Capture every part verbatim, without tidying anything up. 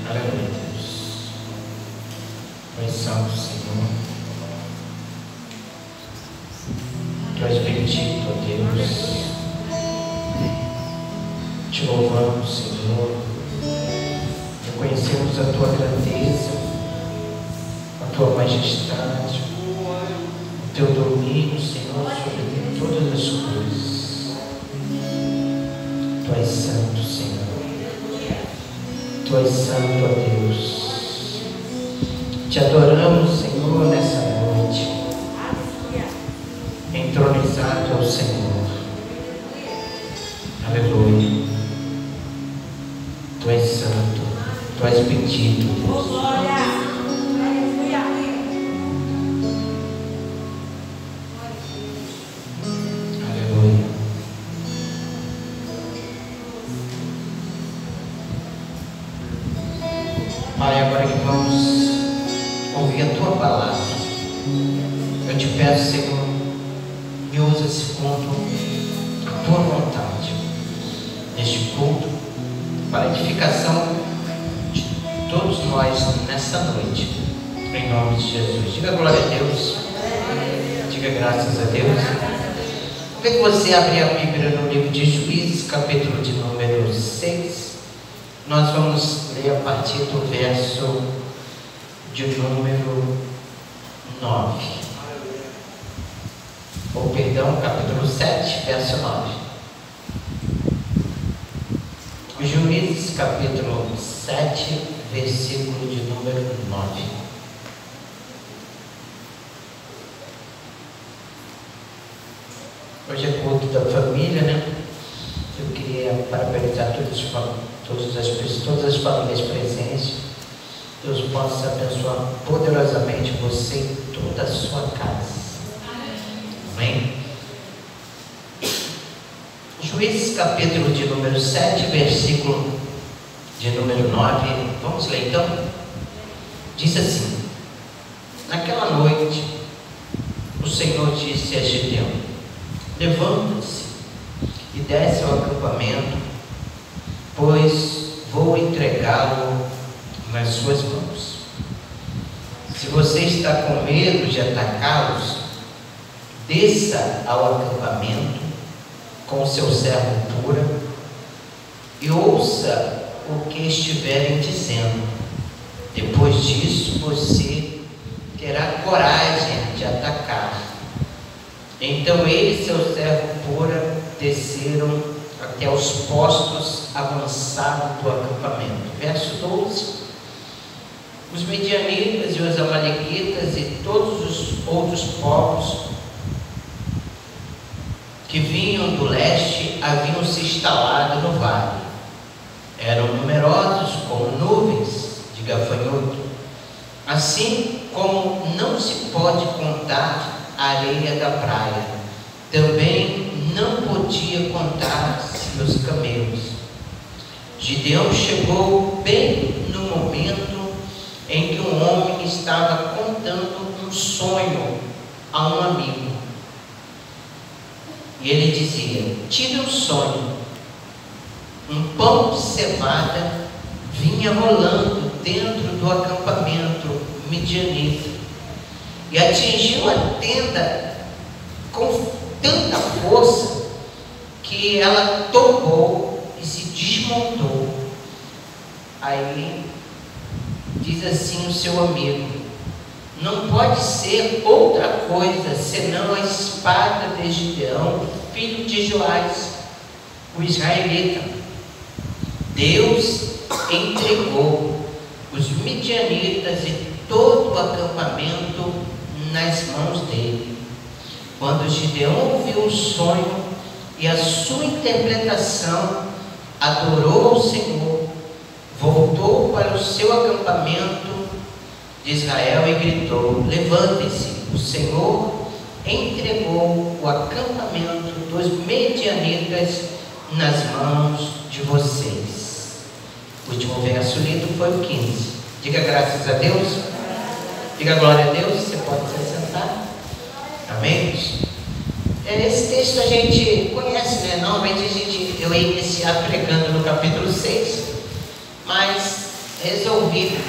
Aleluia, Deus. Tu és santo, Senhor. Tu és bendito, ó Deus. Te louvamos, Senhor. Reconhecemos a tua grandeza, a tua majestade, o teu domínio, Senhor, sobre todas as coisas. Tu és santo, Senhor. Tu és santo, ó Deus. Te adoramos, Senhor, nessa noite. Entronizado ao Senhor. Aleluia. Tu és santo. Tu és bendito, Deus. Aleluia. Pai, agora que vamos ouvir a tua palavra, eu te peço, Senhor, me usa esse culto à tua vontade, neste culto, para a edificação de todos nós nessa noite, em nome de Jesus. Diga glória a Deus, diga graças a Deus. Por que você abrir a Bíblia no livro de Juízes, capítulo de número seis? Nós vamos ler a partir do verso de número nove. Ou perdão, capítulo sete, verso nove. Juízes, capítulo sete, versículo de número nove. Hoje é culto da família, né? Eu queria parabenizar todas, todas, as, todas as famílias presentes. Deus possa abençoar poderosamente você e toda a sua casa. Amém? Juízes, capítulo de número sete, versículo de número nove. Vamos ler então? Diz assim: naquela noite, o Senhor disse a Gideão: levanta-se e desce ao acampamento, pois vou entregá-lo nas suas mãos. Se você está com medo de atacá-los, desça ao acampamento com seu servo Pura e ouça o que estiverem dizendo. Depois disso, você terá coragem de atacar. Então ele e seu servo Pura desceram até os postos avançados do acampamento. Verso doze. Os medianitas e os amalequitas e todos os outros povos que vinham do leste haviam se instalado no vale. Eram numerosos como nuvens de gafanhoto, assim como não se pode contar a areia da praia. Também não podia contar-se os camelos. Gideão chegou bem no momento em que um homem estava contando um sonho a um amigo. E ele dizia: tive um sonho. Um pão de cevada vinha rolando dentro do acampamento midianita e atingiu a tenda com tanta força que ela tombou e se desmontou. Aí diz assim o seu amigo: não pode ser outra coisa senão a espada de Gideão, filho de Joás, o israelita. Deus entregou os midianitas e todo o acampamento nas mãos dele. Quando Gideão ouviu o sonho e a sua interpretação, adorou ao Senhor, voltou para o seu acampamento de Israel e gritou: levantem-se, o Senhor entregou o acampamento dos medianitas nas mãos de vocês. O último verso lido foi o quinze. Diga graças a Deus. Diga glória a Deus. Você pode se sentar. Amém? Esse texto a gente conhece, né? Normalmente a gente, eu ia iniciar pregando no capítulo seis, mas resolvi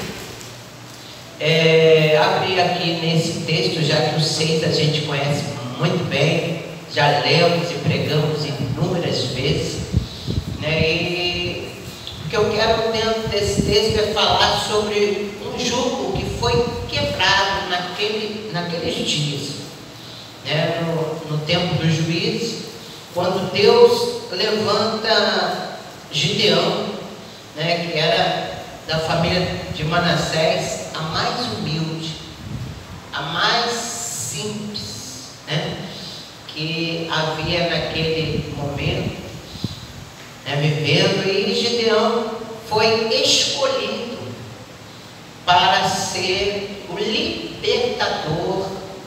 é, abrir aqui nesse texto, já que o seis a gente conhece muito bem, já lemos e pregamos inúmeras vezes, né? E o que eu quero dentro desse texto é falar sobre um jugo que foi quebrado naquele, naqueles dias, né? no, no tempo dos juízes, quando Deus levanta Gideão, né? Que era da família de Manassés, a mais humilde, a mais simples, né? Que havia naquele momento, né? Vivendo, e Gideão foi escolhido para ser o libertador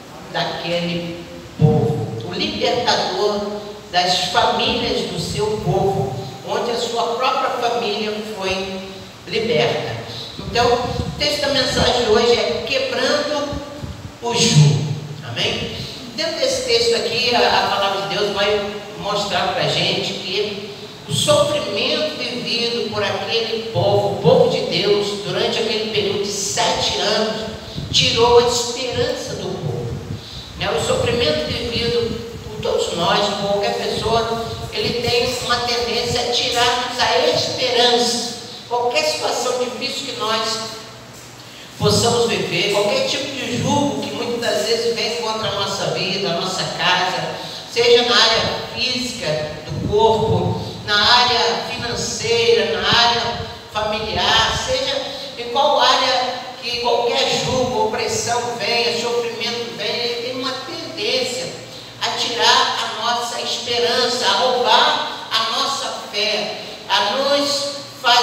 daquele povo, o libertador das famílias do seu povo, onde a sua própria família foi liberta. Então, o texto da mensagem de hoje é quebrando o jugo. Amém? Dentro desse texto aqui, a, a palavra de Deus vai mostrar para a gente que o sofrimento vivido por aquele povo, o povo de Deus, durante aquele período de sete anos, tirou a esperança do povo. Né? O sofrimento vivido por todos nós, por qualquer pessoa, ele tem uma tendência a tirar-nos a esperança. Qualquer situação difícil que nós possamos viver, qualquer tipo de jugo que muitas das vezes vem contra a nossa vida, a nossa casa, seja na área física do corpo, na área financeira, na área familiar, seja em qual área que qualquer jugo, opressão venha, sofrimento venha, ele tem uma tendência a tirar a nossa esperança, a roubar a nossa fé, a nos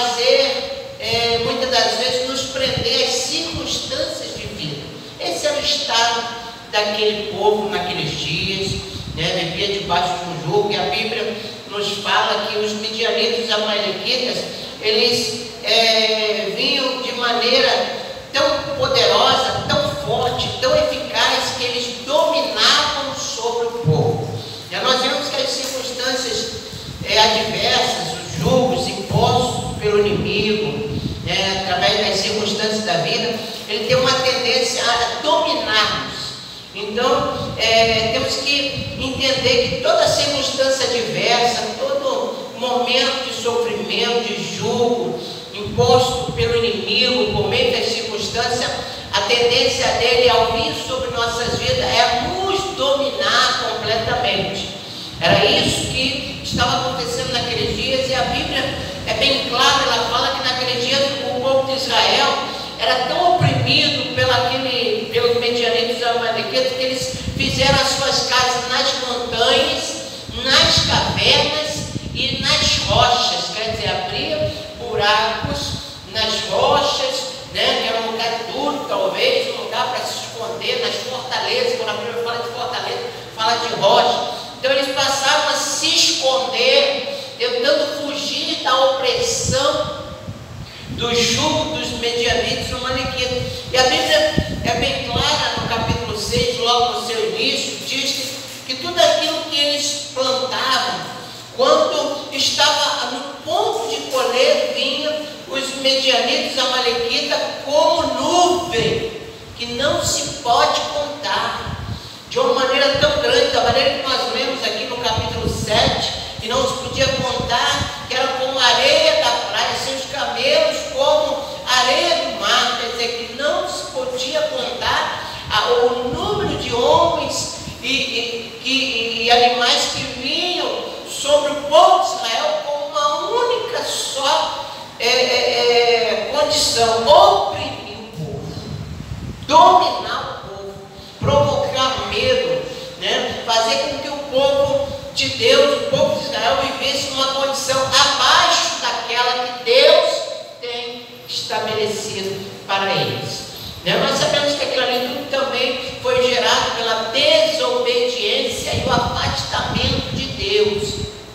fazer, é, muitas das vezes, nos prender às circunstâncias de vida. Esse era o estado daquele povo naqueles dias, né? Vivia debaixo de um jugo, e a Bíblia nos fala que os midianitas e os amalequitas, eles é, vinham de maneira tão poderosa, tão forte, tão eficaz, que eles dominavam sobre o povo. E nós vemos que as circunstâncias é, adversas, os jugos impostos pelo inimigo, né, através das circunstâncias da vida, ele tem uma tendência a dominar-nos. Então, é, temos que entender que toda circunstância adversa, todo momento de sofrimento, de jugo, imposto pelo inimigo, por meio das circunstâncias, a tendência dele ao vir sobre nossas vidas é nos dominar completamente. Era isso que estava acontecendo naqueles dias, e a Bíblia é bem clara, ela fala que naqueles dias o povo de Israel era tão oprimido pela aquele, pelos medianitas e amalequitas, que eles fizeram as suas casas nas montanhas, nas cavernas e nas rochas, quer dizer, abriam buracos nas rochas, né, que era um lugar duro, talvez, um lugar para se esconder, nas fortalezas. Quando a Bíblia fala de fortaleza, fala de rocha. Então eles passaram a se esconder, tentando fugir da opressão do jugo dos medianitas e amalequitas. E a Bíblia é bem clara no capítulo seis, logo no seu início, diz que tudo aquilo que eles plantavam, quando estava no ponto de colher, vinha os medianitas e amalequitas como nuvem, que não se pode contar, de uma maneira tão grande, da maneira que nós lemos aqui no capítulo sete, que não se podia contar, que era como areia da praia, seus camelos como areia do mar, quer dizer, que não se podia contar a, o número de homens e, e, e, e animais que vinham sobre o povo de Israel com uma única só é, é, condição: oprimir o povo, dominar o povo, provocar medo, né? Fazer com que o povo de Deus, o povo de Israel, vivesse numa condição abaixo daquela que Deus tem estabelecido para eles. Né? Nós sabemos que aquilo ali tudo também foi gerado pela desobediência e o afastamento de Deus.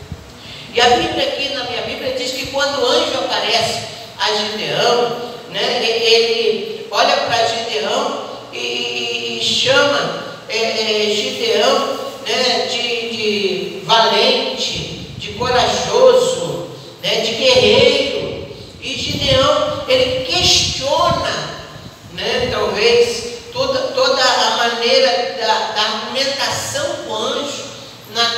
E a Bíblia aqui, na minha Bíblia, diz que quando o anjo aparece a Gideão, né, ele olha para Gideão e, e, e chama é, é, Gideão, né, de, de valente, de corajoso, né, de guerreiro. E Gideão, ele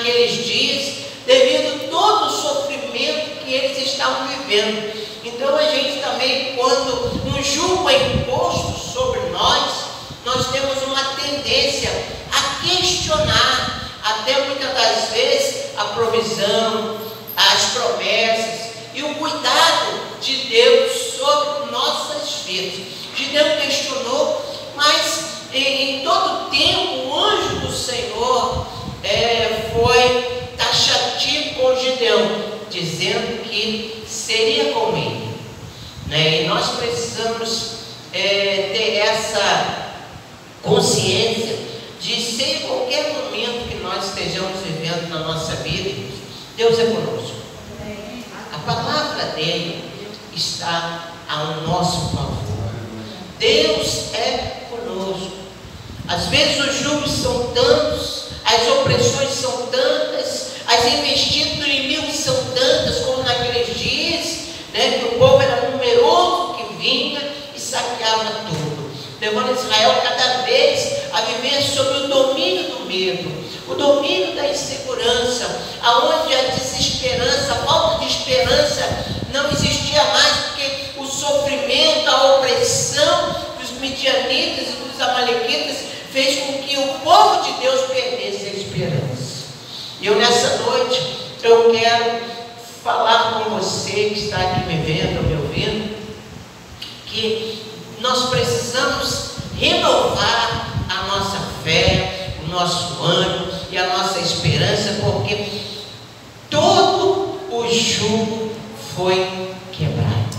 naqueles dias, devido a todo o sofrimento que eles estavam vivendo. Então a gente também, quando um jugo é imposto sobre nós, nós temos uma tendência a questionar, até muitas das vezes, a provisão, as promessas e o cuidado de Deus sobre nossas vidas. Gideão questionou, mas em, em todo tempo o anjo do Senhor é, foi taxativo com Gideão, dizendo que seria com ele, né? E nós precisamos é, ter essa consciência de ser em qualquer momento que nós estejamos vivendo na nossa vida, Deus é conosco. A palavra dele está ao nosso favor. Deus é conosco. Às vezes os julgos são tantos, as opressões são tantas, as investidas do inimigo são tantas, como naqueles dias, né, que o povo era numeroso que vinha e saqueava tudo, levando Israel cada vez a viver sob o domínio do medo, o domínio da insegurança, aonde a desesperança, a falta de esperança não existia mais, porque o sofrimento, a opressão dos midianitas e dos amalequitas fez com que o povo de Deus perdesse a esperança. E eu nessa noite, eu quero falar com você que está aqui me vendo, me ouvindo, que nós precisamos renovar a nossa fé, o nosso ânimo e a nossa esperança, porque todo o jugo foi quebrado.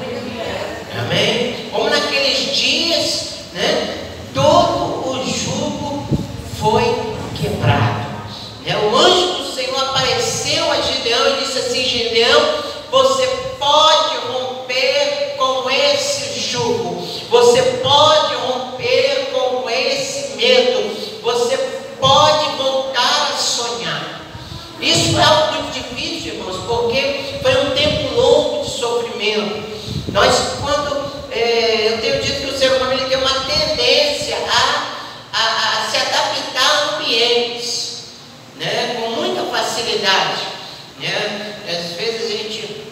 Amém? Como naqueles dias, né? Todo o jugo foi quebrado. Né? O anjo do Senhor apareceu a Gideão e disse assim: Gideão, você pode romper com esse jugo, você pode romper com esse medo, você pode voltar a sonhar. Isso é algo muito difícil, irmãos, porque foi um tempo longo de sofrimento. Nós, quando é, eu tenho dito que o ser humano ele tem uma tendência a, a, a se adaptar a ambientes, né, com muita facilidade, né? Às vezes a gente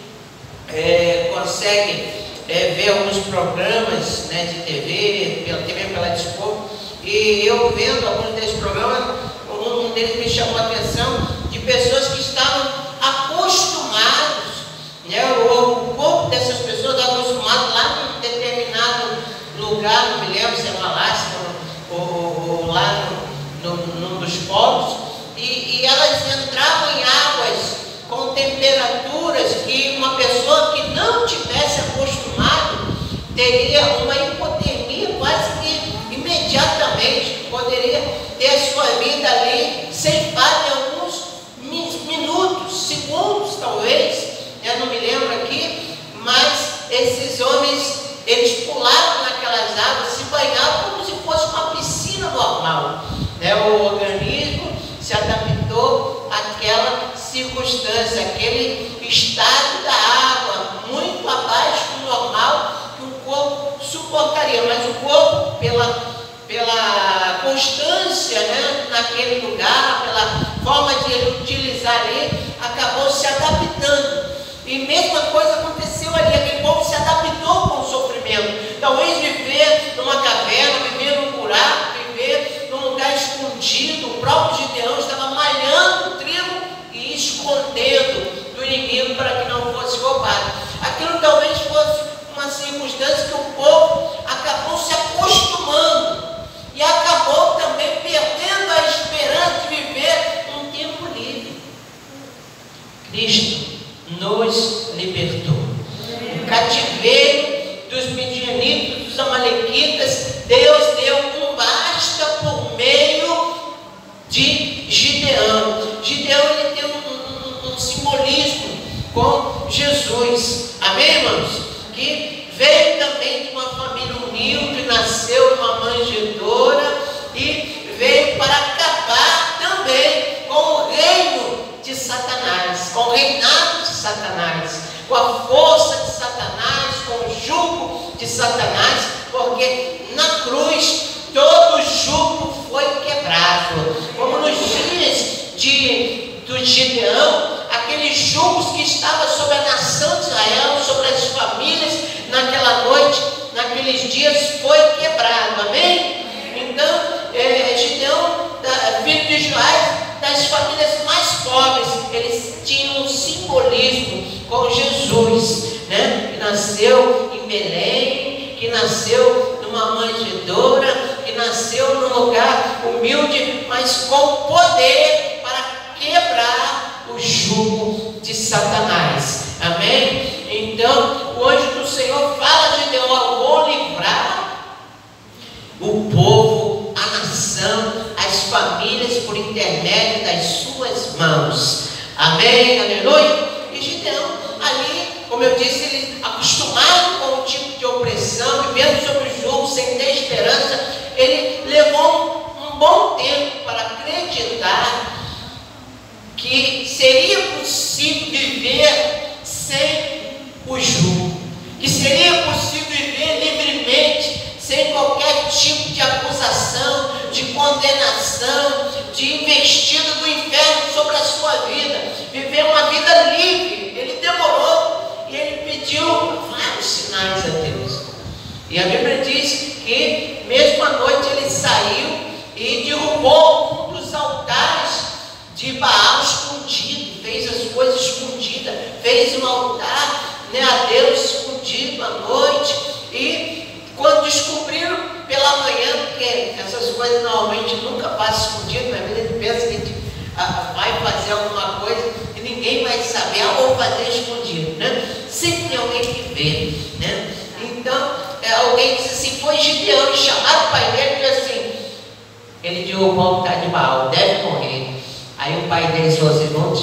é, consegue é, ver alguns programas, né, de T V, pela T V pela Dispo, e eu vendo alguns desses programas, um deles me chamou a atenção, de pessoas que estavam acostumados, né, o, o corpo dessas pessoas estava acostumado lá num determinado lugar, não me lembro se é no Alasca ou, ou, ou lá no, no, num dos polos, e, e elas entravam em águas com temperaturas que uma pessoa que não tivesse acostumado teria uma hipotermia quase que imediatamente, poderia ter a sua vida ali ceifada em alguns minutos, segundos talvez, eu não me lembro aqui, mas esses homens, eles pularam naquelas águas, se banhavam como se fosse uma piscina normal, né? O organismo se adaptou àquela circunstância, aquele estado da água muito abaixo do normal que o corpo suportaria, mas o corpo, pela, pela constância, né, naquele lugar, pela forma de ele utilizar ali, acabou se adaptando. E mesma coisa aconteceu ali, aquele povo se adaptou com o sofrimento. Talvez viver numa caverna, viver num buraco, viver num lugar escondido. O próprio Gideão estava malhando o trigo e escondendo do inimigo para que não fosse roubado. Aquilo talvez fosse uma circunstância que o povo acabou se acostumando e acabou também perdendo a esperança de viver um tempo livre. Cristo nos libertou. O cativeiro dos midianitas, dos amalequitas, Deus deu um basta por meio de Gideão. Gideão ele tem um, um, um simbolismo com Jesus. Amém, irmãos? Que veio também de uma família humilde, nasceu de uma manjedoura e veio para acabar também com o reino de Satanás, com o reinado de Satanás, com a força de Satanás, com o jugo de Satanás, porque na cruz todo o jugo foi quebrado. Como nos dias de do Gideão, aqueles julgos que estavam sobre a nação de Israel, sobre as famílias, naquela noite, naqueles dias, foi quebrado, amém? Então, é, Gideão, da, filho de Joás, das famílias mais pobres, eles tinham um simbolismo com Jesus, né? Que nasceu em Belém, que nasceu numa manjedoura, que nasceu num lugar humilde, mas com poder para quebrar o jugo de Satanás, amém? Então, o anjo do Senhor fala a Gideão: eu vou livrar o povo, a nação, as famílias por intermédio das suas mãos, amém, aleluia. E Gideão ali, como eu disse, ele acostumado com o tipo de opressão, vivendo sobre o jugo, sem ter esperança, ele levou um bom tempo para acreditar que seria possível viver sem o jugo, que seria possível viver livremente, sem qualquer tipo de acusação, de condenação, de investida do inferno sobre a sua vida, viver uma vida livre. Ele demorou e ele pediu vários sinais a Deus. E a Bíblia diz que mesmo à noite ele saiu e derrubou um dos altares de Baal escondido, fez as coisas escondidas, fez um altar, né, a Deus escondido à noite. E quando descobriram pela manhã, porque essas coisas normalmente nunca passam escondido, na vida a gente pensa que a gente ah, vai fazer alguma coisa e ninguém vai saber, ah, vou fazer escondido, né? Sempre tem alguém que vê, né? Então, é, alguém disse assim, foi Gideão, e chamaram o pai dele e disse assim, ele derrubou o altar de Baal, deve morrer. Aí o pai dele falou assim, vamos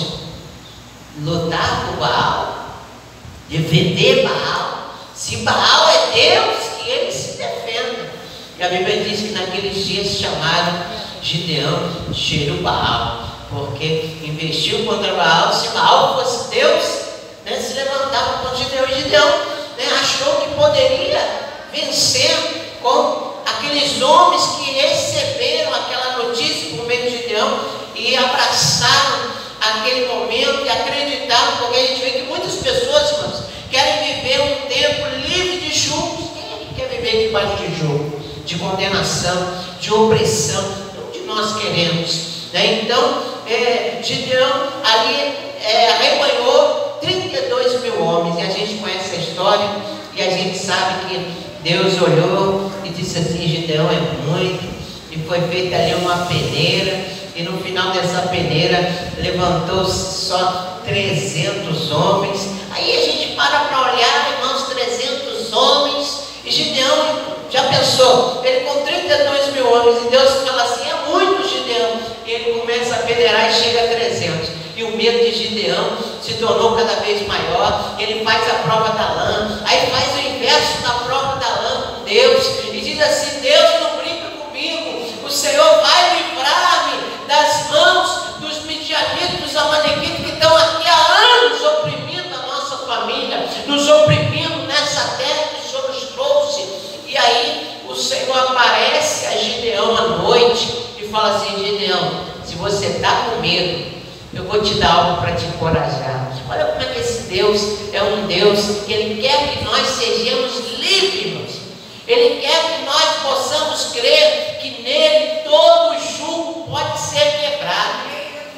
lutar com Baal, defender Baal. Se Baal é Deus, que ele se defenda. E a Bíblia diz que naqueles dias chamaram Gideão Jerubbaal, porque investiu contra Baal. Se Baal fosse Deus, né, se levantava contra Gideão. E Gideão, né, achou que poderia vencer com aqueles homens que receberam aquela notícia por meio de Gideão e abraçaram aquele momento e acreditaram, porque a gente vê que muitas pessoas, irmãos, querem viver um tempo livre de julgos. Quem é que quer viver debaixo de julgo, de condenação, de opressão? Onde nós queremos, né? Então, é, Gideão ali é, arrebanhou trinta e dois mil homens, e a gente conhece a história, e a gente sabe que Deus olhou e disse assim, Gideão é muito, e foi feita ali uma peneira, e no final dessa peneira levantou-se só trezentos homens. Aí a gente para para olhar, irmãos, trezentos homens, e Gideão, já pensou, ele com trinta e dois mil homens, e Deus fala assim, é muito, Gideão, e ele começa a peneirar e chega a trezentos, e o medo de Gideão se tornou cada vez maior. Ele faz a prova da lã, aí faz o inverso da prova da lã com Deus, e diz assim, Deus, não brinca comigo, o Senhor vai livrar-me das mãos dos midianitas, dos amalequitas que estão aqui há anos oprimindo a nossa família, nos oprimindo nessa terra que o Senhor nos trouxe. E aí o Senhor aparece a Gideão à noite e fala assim, Gideão, se você está com medo, eu vou te dar algo para te encorajar. Olha como é que esse Deus é um Deus que Ele quer que nós sejamos livres. Ele quer que nós possamos crer que nele todo jugo pode ser quebrado,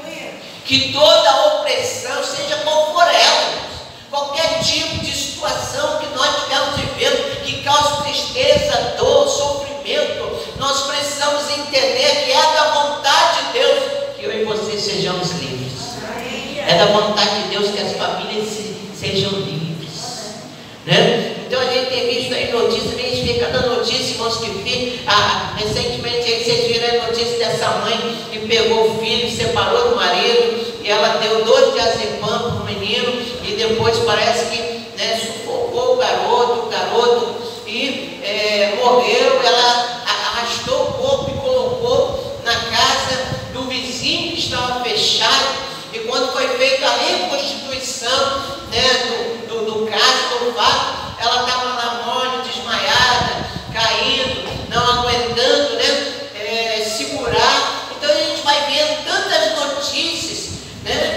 que toda opressão, seja qual for ela, qualquer tipo de situação que nós estivermos vivendo, que cause tristeza, dor, sofrimento, nós precisamos entender que é da vontade de Deus que eu e você sejamos livres. É da vontade de Deus que as famílias se, sejam livres, né? Então a gente tem visto aí notícias, a gente vê cada notícia, irmãos, que vi, ah, recentemente aí vocês viram a notícia dessa mãe que pegou o filho, separou do marido, e ela deu doze de azepam para o menino, e depois parece que, né, sufocou o garoto, o garoto, e é, morreu. Ela arrastou o corpo e colocou na casa do vizinho que estava fechado, e quando foi feita a reconstituição, né, do, do, do caso, do fato, ela estava na morte, desmaiada, caindo, não aguentando, né, é, segurar. Então a gente vai vendo tantas notícias, né,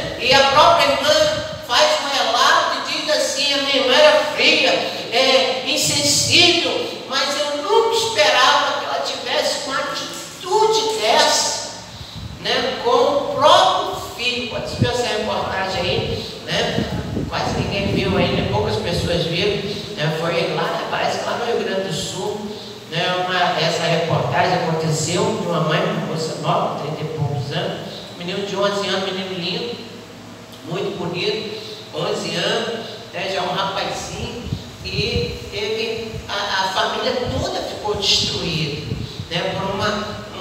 pessoas viram, né, foi lá, parece que lá no Rio Grande do Sul, né, uma, essa reportagem aconteceu de uma mãe, uma moça nova, trinta e poucos anos, menino de onze anos, menino lindo, muito bonito, onze anos, né, já um rapazinho, e teve, a, a família toda ficou destruída, né, por uma,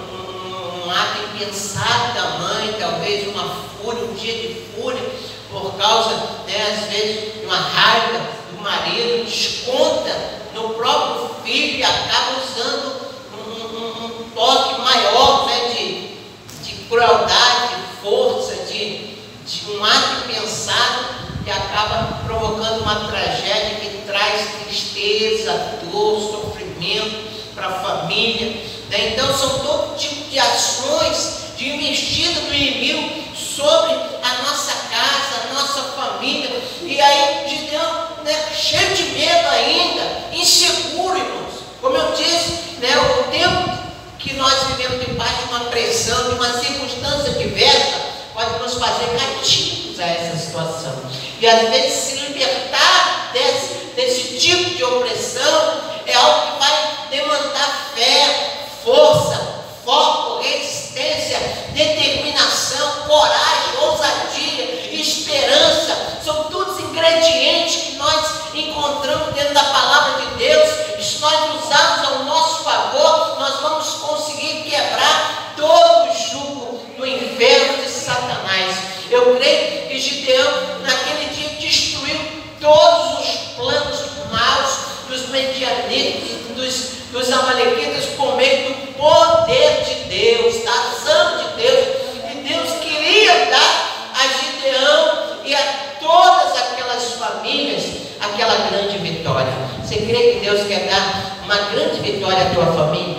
um, um ato impensado da mãe, talvez uma fúria, um dia de fúria, por causa, né, às vezes, de uma raiva do marido, desconta no próprio filho e acaba usando um, um, um toque maior, né, de, de crueldade, de força, de, de um ato impensado que acaba provocando uma tragédia que traz tristeza, dor, sofrimento para a família, né? Então são todo tipo de ações de investida do inimigo sobre a nossa casa, a nossa família, e aí Gideão, né, cheio de medo ainda, inseguro, irmãos, como eu disse, né, o tempo que nós vivemos debaixo de uma pressão, de uma circunstância diversa, pode nos fazer cativos a essa situação, e às vezes se libertar desse, desse tipo de opressão é algo que vai demandar fé, força, foco, resistência, determinação, coragem, ousadia, esperança. São todos ingredientes que nós encontramos dentro da palavra de Deus. E se nós usarmos ao nosso favor, nós vamos conseguir quebrar todo o jugo do inferno de Satanás. Eu creio que Gideão naquele dia destruiu todos os planos maus dos medianitas, dos, dos amalequitas, por meio do poder de Deus, da ação de Deus. E Deus queria dar a Gideão e a todas aquelas famílias aquela grande vitória. Você crê que Deus quer dar uma grande vitória à tua família?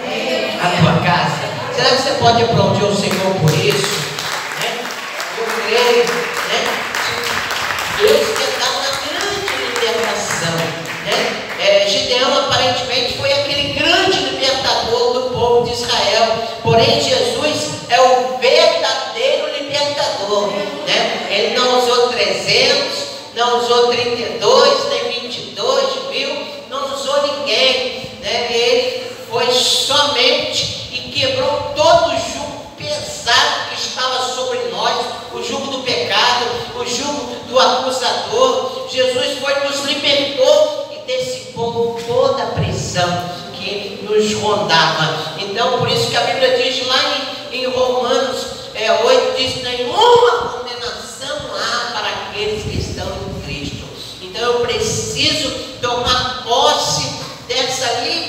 À tua casa? Será que você pode aplaudir o Senhor por isso? Né? Eu creio, né? Deus quer dar uma grande libertação, né? É, Gideão aparentemente foi aquele grande libertador do povo de Israel, porém Jesus é o verdadeiro libertador, né? Ele não usou trezentos, não usou trinta e dois, nem vinte e dois mil, não usou ninguém, né? Ele foi somente e quebrou todo o jugo pesado que estava sobre nós, o jugo do pecado, o jugo do acusador. Jesus foi, nos libertou e dissipou toda a pressão que nos rondava. Então, por isso que a Bíblia diz lá em, em Romanos é, oito, diz: nenhuma condenação há para aqueles que estão em Cristo. Então eu preciso tomar posse dessa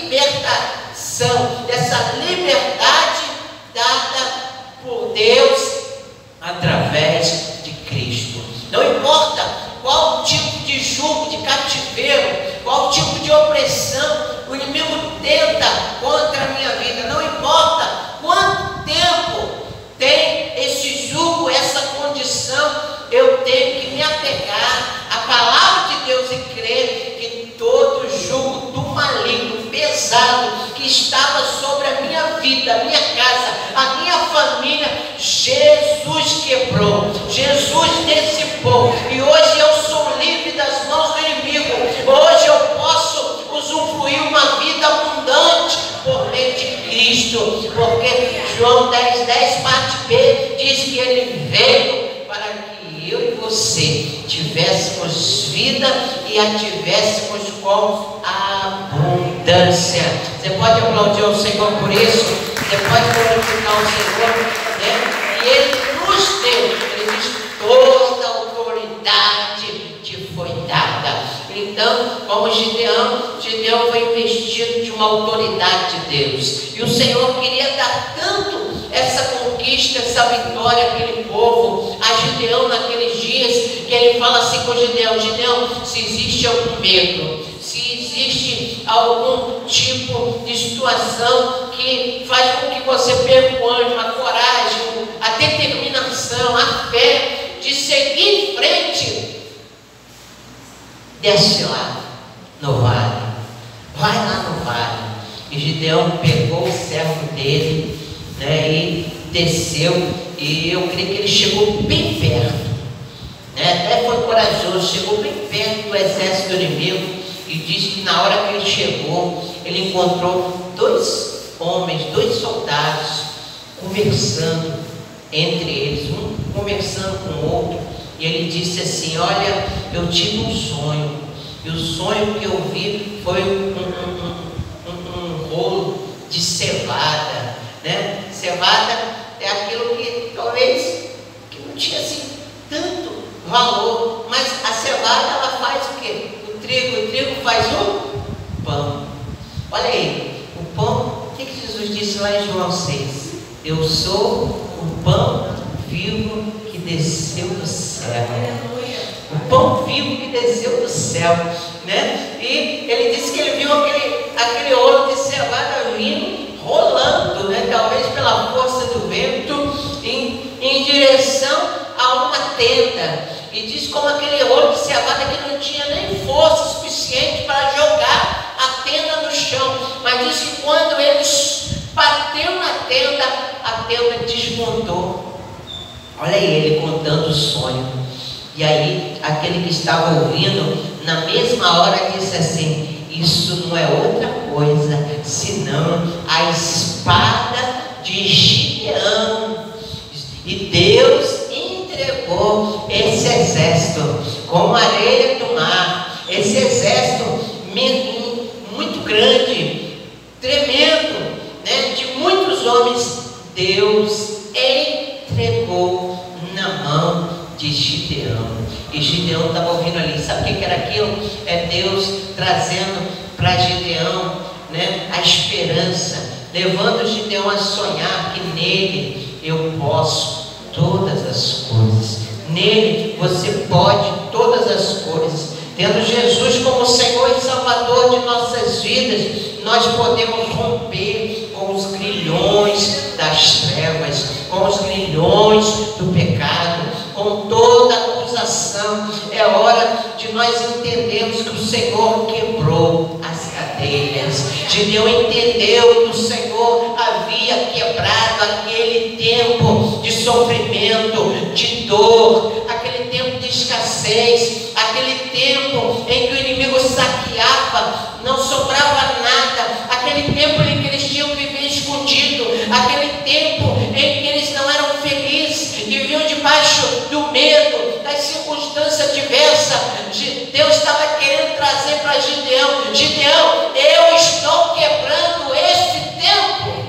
libertação, dessa liberdade dada por Deus através de Cristo. Não importa qual tipo de jugo, de cativeiro, qual tipo de opressão o inimigo tenta contra a minha vida, não importa quanto tempo tem esse jugo, essa condição, eu tenho que me apegar à palavra de Deus e crer que todo jugo do maligno pesado que estava sobre a minha vida, a minha casa, a minha família, Jesus quebrou, Jesus dissipou, e hoje eu sou livre das mãos do inimigo. Hoje eu posso usufruir uma vida abundante por meio de Cristo, porque João dez, dez, parte B diz que ele veio para que eu e você tivéssemos vida e a tivéssemos com abundância. Você pode aplaudir ao Senhor por isso? Você pode glorificar o Senhor, né? E Ele nos deu, Ele diz: toda autoridade te foi dada. Então, como Gideão, Gideão foi investido de uma autoridade de Deus, e o Senhor queria dar tanto essa conquista, essa vitória àquele povo, a Gideão naqueles dias, que ele fala assim com Gideão: Gideão, se existe algum medo, se existe algum tipo de situação que faz com que você perca o ânimo, a coragem, a determinação, a fé de seguir em frente, desce lá no vale, vai lá no vale. E Gideão pegou o servo dele, né, e desceu, e eu creio que ele chegou bem perto, né, até foi corajoso, chegou bem perto do exército do inimigo, e diz que na hora que ele chegou, ele encontrou dois homens, dois soldados, conversando entre eles, um conversando com o outro, e ele disse assim: olha, eu tive um sonho, e o sonho que eu vi foi um, um, um, um, um rolo de cevada, né? Cevada é aquilo que talvez que não tinha assim tanto valor, mas a cevada ela faz o quê? O trigo, o trigo faz o pão. Olha aí, o pão, o que, que Jesus disse lá em João seis? Eu sou o pão vivo que desceu do céu. O pão vivo que desceu do céu, né? E ele disse que ele viu aquele, aquele rolo de cevada vindo, rolando, né? Talvez pela força do vento, em, em direção a uma tenda. E diz como aquele rolo de cevada que não tinha nem força suficiente para jogar a tenda no chão. Mas diz que quando ele bateu na tenda, a tenda desmontou. Olha aí ele contando o sonho. E aí aquele que estava ouvindo, na mesma hora disse assim: isso não é outra coisa senão a espada de Gideão. E Deus entregou esse exército como a areia do mar, esse exército muito grande, tremendo, né, de muitos homens. Deus entregou na mão de Gideão. E Gideão estava ouvindo ali. Sabe o que era aquilo? É Deus trazendo para Gideão, né, a esperança, levando Gideão a sonhar que nele eu posso todas as coisas. Nele você pode todas as coisas. Tendo Jesus como Senhor e Salvador de nossas vidas, nós podemos romper com os grilhões das trevas, com os grilhões do pecado, com toda acusação. É hora de nós entendermos que o Senhor quebrou as cadeias. Gideão entendeu que o Senhor havia quebrado aquele tempo de sofrimento, de dor, aquele tempo de escassez, aquele tempo em que o inimigo saqueava, não sobrava nada, aquele tempo em que eles tinham que viver escondido, aquele tempo em que eles não eram felizes, viviam debaixo do medo, das circunstâncias adversas. Deus estava querendo trazer para Gideão: Gideão, eu estou quebrando esse tempo.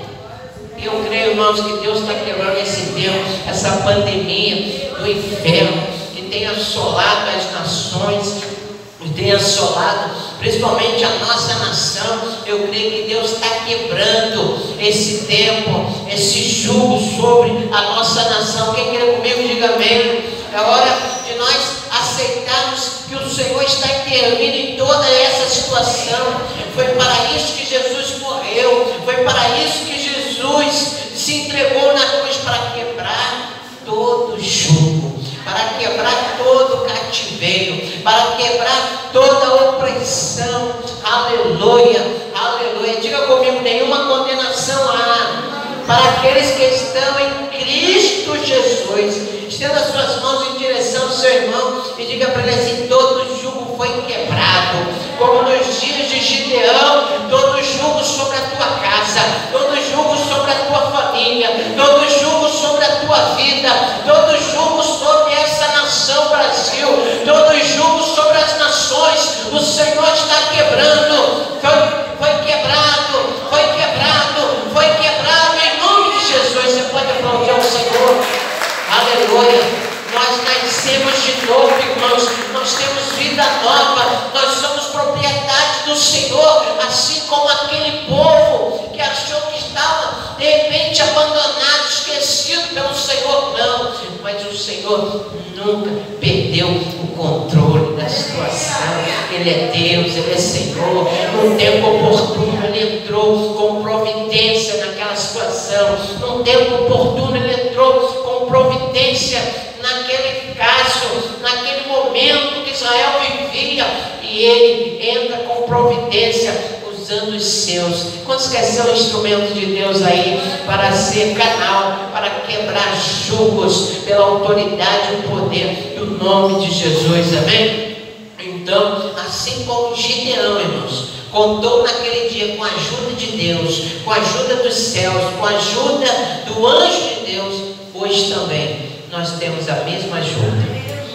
E eu creio, irmãos, que Deus está quebrando esse tempo, essa pandemia do inferno que tem assolado as nações, e tem assolado principalmente a nossa nação. Eu creio que Deus está quebrando esse tempo, esse jugo sobre a nossa nação. Quem crê comigo, diga amém. É hora de nós aceitarmos que o Senhor está intervindo em toda essa situação. Foi para isso que Jesus morreu, foi para isso que Jesus se entregou na cruz, para quebrar todo jugo, para quebrar todo cativeiro, para quebrar toda opressão. Aleluia, aleluia. Diga comigo: nenhuma condenação há para aqueles que estão em Cristo Jesus. Estenda as suas mãos em direção ao seu irmão e diga para ele assim: todo jugo foi quebrado, como nos dias de Gideão. Todo jugo sobre a tua casa, todo jugo sobre a tua família, todo jugo sobre a tua vida, todo jugo sobre essa nação Brasil, todo jugo sobre as nações, o Senhor está quebrando. Foi, foi quebrado, foi quebrado, foi quebrado em nome de Jesus. Você pode aplaudir ao Senhor. Aleluia. Nós nascemos de novo, irmãos. Nós temos vida nova. Nós somos propriedade do Senhor. Assim como aquele povo que achou que estava de repente abandonado, esquecido pelo Senhor. Não, mas o Senhor nunca perdeu o controle da situação. Ele é Deus, Ele é Senhor. Num tempo oportuno Ele entrou com providência naquela situação. Num tempo oportuno Ele entrou com providência naquele caso, naquele momento que Israel vivia. E Ele entra com providência usando os seus. Quantos querem ser um instrumento de Deus aí para ser canal, para quebrar jugos pela autoridade e o poder do nome de Jesus? Amém? Então assim como Gideão, irmãos, contou naquele dia com a ajuda de Deus, com a ajuda dos céus, com a ajuda do anjo de Deus. Hoje também nós temos a mesma ajuda.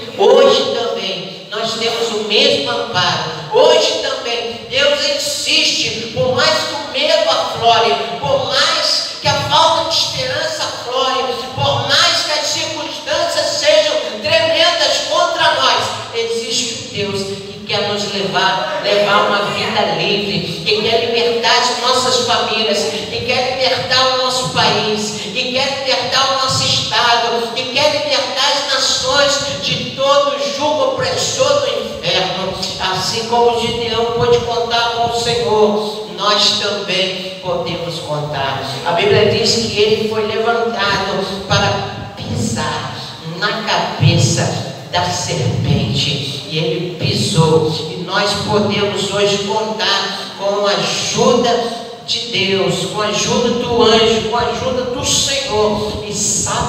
Hoje também nós temos o mesmo amparo. Hoje também Deus insiste, por mais que o medo aflore, por mais que a falta de esperança aflore, por mais que as circunstâncias sejam tremendas contra nós, existe um Deus que quer nos levar, levar uma vida livre, que quer libertar as nossas famílias, que quer libertar o nosso país, que quer libertar o nosso estado, que quer libertar as nações de todo o jugo opressor do inferno. Assim como Gideão pôde contar com o Senhor, nós também podemos contar. A Bíblia diz que ele foi levantado para pisar na cabeça da serpente, e ele pisou, e nós podemos hoje contar com a ajuda de Deus, com a ajuda do anjo, com a ajuda do Senhor, e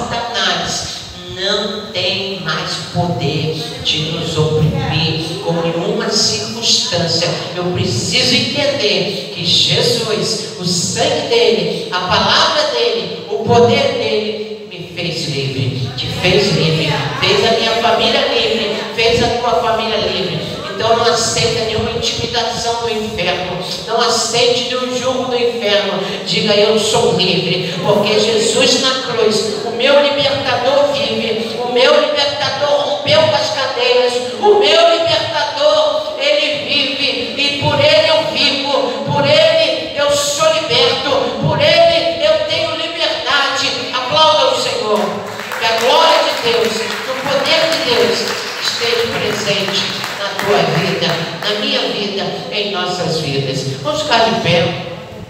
Satanás não tem mais poder de nos oprimir com nenhuma circunstância. Eu preciso entender que Jesus, o sangue dele, a palavra dele, o poder dele me fez livre, te fez livre, fez a minha família livre, fez a tua família livre. Então não aceita nenhuma intimidação do inferno, não aceite nenhum jugo do inferno. Diga: eu sou livre, porque Jesus na cruz, o meu libertador vive, o meu libertador rompeu com as cadeias, o meu libertador, ele vive, e por ele eu vivo, por ele eu sou liberto, por ele eu tenho liberdade. Aplauda o Senhor, que a glória de Deus, o poder de Deus esteja presente na tua vida, na minha vida, em nossas vidas. Vamos ficar de pé,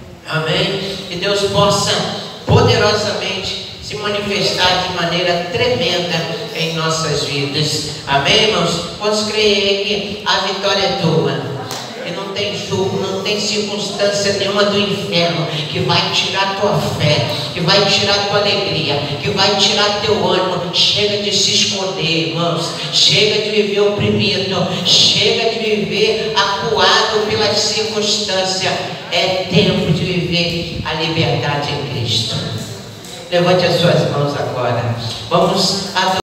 amém? Que Deus possa poderosamente se manifestar de maneira tremenda em nossas vidas, amém, irmãos? Posso crer que a vitória é tua, e não tem jugo, não tem circunstância nenhuma do inferno que vai tirar tua fé, que vai tirar tua alegria, que vai tirar teu ânimo. Chega de se esconder, irmãos, chega de viver oprimido, chega de viver acuado pelas circunstâncias. É tempo de viver a liberdade em Cristo. Levante as suas mãos agora, vamos adorar.